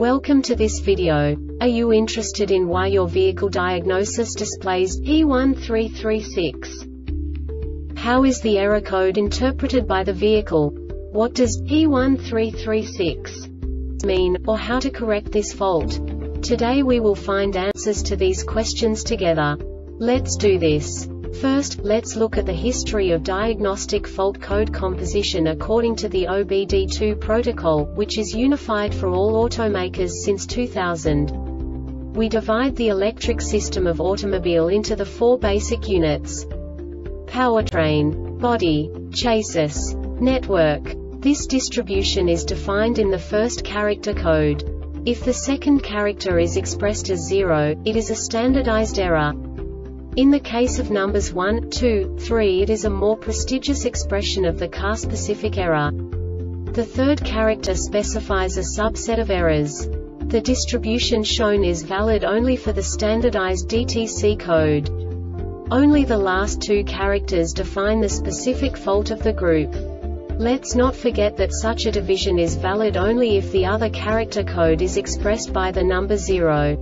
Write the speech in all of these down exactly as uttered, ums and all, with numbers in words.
Welcome to this video. Are you interested in why your vehicle diagnosis displays P one three three six? How is the error code interpreted by the vehicle? What does P one three three six mean, or how to correct this fault? Today we will find answers to these questions together. Let's do this. First, let's look at the history of diagnostic fault code composition according to the O B D two protocol, which is unified for all automakers since two thousand. We divide the electric system of automobile into the four basic units: powertrain, body, chassis, network. This distribution is defined in the first character code. If the second character is expressed as zero, it is a standardized error. In the case of numbers one, two, three, it is a more prestigious expression of the car-specific error. The third character specifies a subset of errors. The distribution shown is valid only for the standardized D T C code. Only the last two characters define the specific fault of the group. Let's not forget that such a division is valid only if the other character code is expressed by the number zero.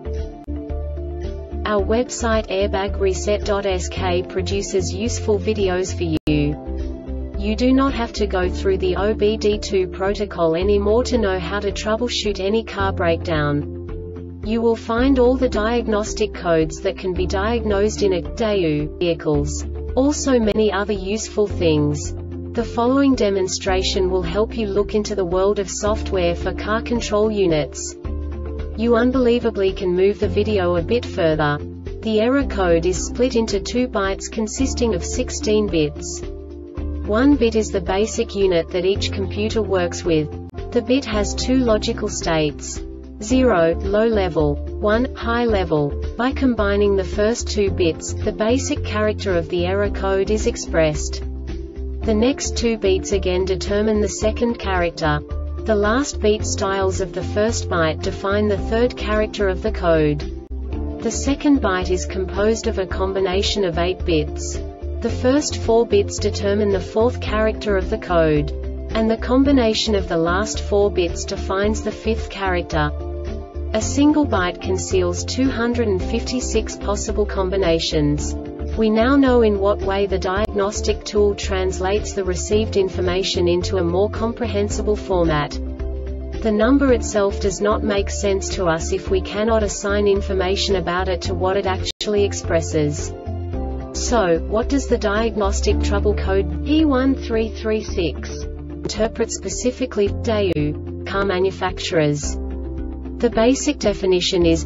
Our website airbag reset dot S K produces useful videos for you. You do not have to go through the O B D two protocol anymore to know how to troubleshoot any car breakdown. You will find all the diagnostic codes that can be diagnosed in a D A U vehicles. Also many other useful things. The following demonstration will help you look into the world of software for car control units. You unbelievably can move the video a bit further. The error code is split into two bytes consisting of sixteen bits. One bit is the basic unit that each computer works with. The bit has two logical states: zero, low level, one, high level. By combining the first two bits, the basic character of the error code is expressed. The next two beats again determine the second character. The last beat styles of the first byte define the third character of the code. The second byte is composed of a combination of eight bits. The first four bits determine the fourth character of the code. And the combination of the last four bits defines the fifth character. A single byte conceals two hundred fifty-six possible combinations. We now know in what way the diagnostic tool translates the received information into a more comprehensible format. The number itself does not make sense to us if we cannot assign information about it to what it actually expresses. So, what does the diagnostic trouble code P one three three six interpret specifically for D A U car manufacturers? The basic definition is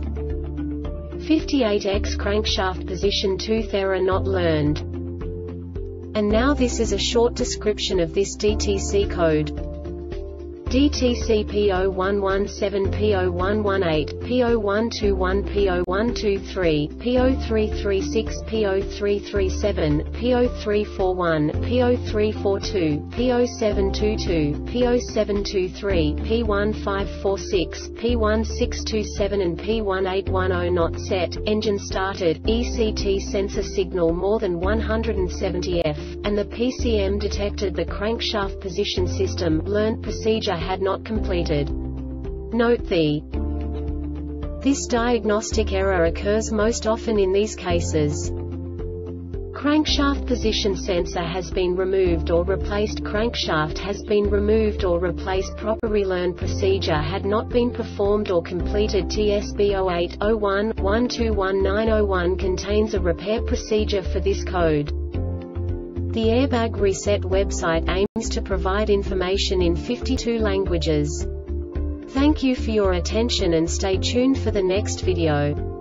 fifty-eight X crankshaft position tooth error not learned. And now this is a short description of this D T C code. D T C P zero one one seven, P zero one one eight, P zero one two one, P zero one two three, P zero three three six, P zero three three seven, P zero three four one, P zero three four two, P zero seven two two, P zero seven two three, P one five four six, P one six two seven and P one eight one zero not set, engine started, E C T sensor signal more than one hundred seventy F, and the P C M detected the crankshaft position system learned procedure had not completed. Note the This diagnostic error occurs most often in these cases: crankshaft position sensor has been removed or replaced, crankshaft has been removed or replaced, proper relearn procedure had not been performed or completed. T S B zero eight zero one, one two one nine zero one contains a repair procedure for this code. The Airbag Reset website aims to provide information in fifty-two languages. Thank you for your attention and stay tuned for the next video.